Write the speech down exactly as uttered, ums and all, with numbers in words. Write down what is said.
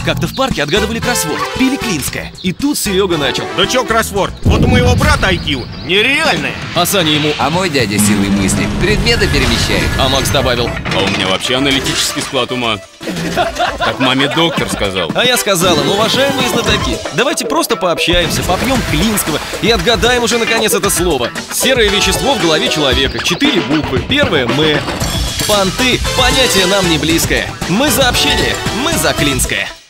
Как-то в парке отгадывали кроссворд, пили клинское. И тут Серега начал: да чё кроссворд? Вот у моего брата ай кью нереальное. А Саня ему: а мой дядя силой мысли предметы перемещает. А Макс добавил: а у меня вообще аналитический склад ума. Так маме доктор сказал. А я сказал им: уважаемые знатоки, давайте просто пообщаемся, попьем клинского и отгадаем уже наконец это слово. Серое вещество в голове человека, четыре буквы. Первое «М». Понты – понятие нам не близкое. Мы за общение, мы за клинское.